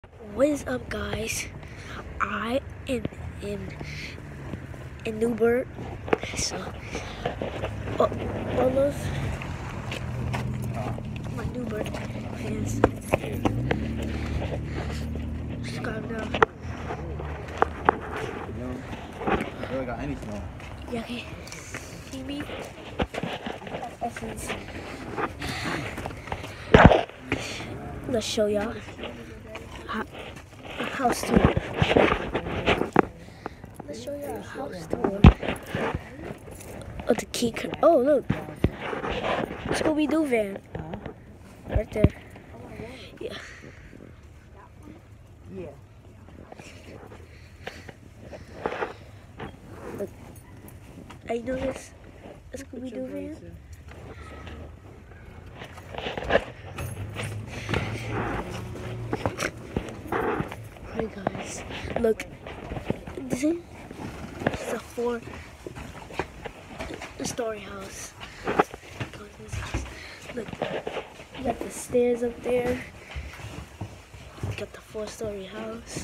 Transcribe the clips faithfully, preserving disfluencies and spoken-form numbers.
What is up, guys? I am in in Newburgh, so all, all of my Newburgh fans subscribe now. I really got anything. Yeah, okay. See me? Essence. Let's show y'all how a house tour. Let's show y'all a house tour of the key. Oh, look, Scooby-Doo van right there. Yeah. Yeah. Look, I know this a Scooby-Doo van. Hey guys, look, this is, this is a four story house. Look, you got the stairs up there. You got the four story house.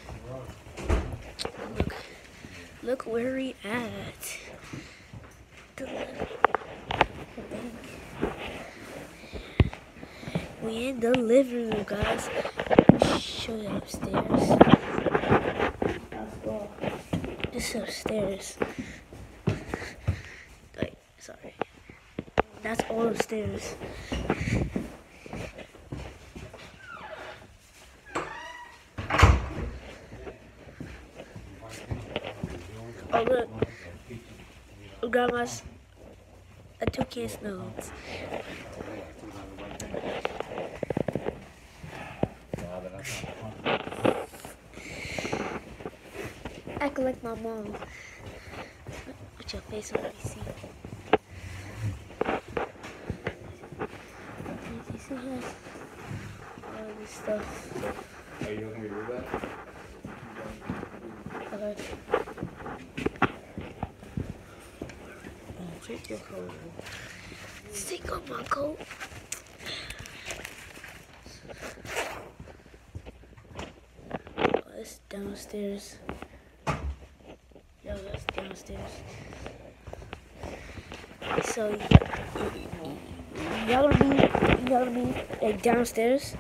Look, look where we at. The We in the living room, guys. Show you upstairs. This is upstairs. Wait, sorry. That's all upstairs. Oh look, grandma's a toucan snows. Act like my mom. Put your face on the P C. You see her? All this stuff. Are you going to do that? Okay. Oh, take your coat. Take off my coat. Oh, it's downstairs. Yo, that's downstairs. So y'all gonna be, y'all gonna be like downstairs.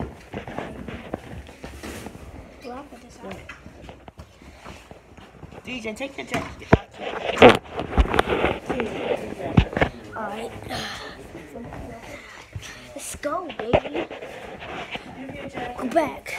D J, take your jacket. Alright. Let's go, baby. Go back.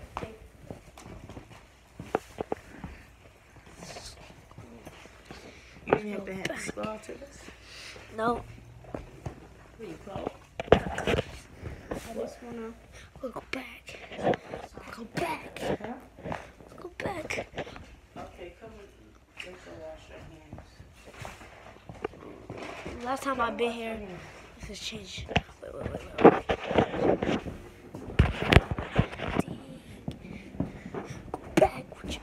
You didn't have to have to scroll to this? No. Where you go? I just wanna we'll go back. Go back. Huh? Go back. Okay, come with me. Wash your hands. Last time I've been here, this has changed. Wait, wait, wait, wait. Go back. Would you?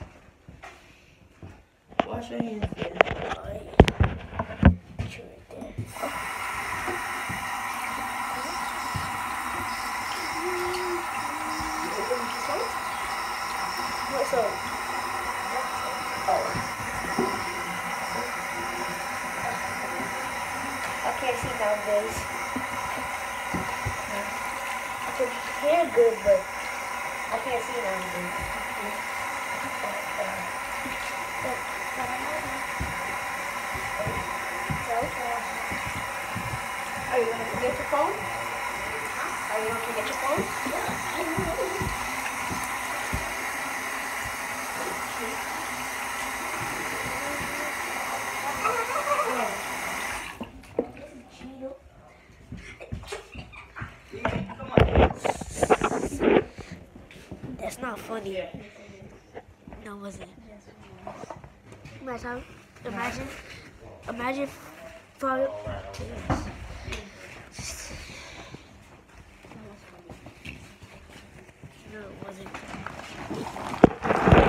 Wash your hands, then. Alright. Put you right there. What's up? Oh. I can't see nowadays. I can hear good, but I can't see nowadays. Are you gonna forget your phone? Are you gonna forget your phone? Yeah, I know. That's not funny. No, it wasn't. Imagine, imagine, imagine five. No, it wasn't.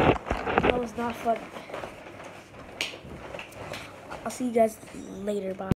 That was not fun. I'll see you guys later. Bye.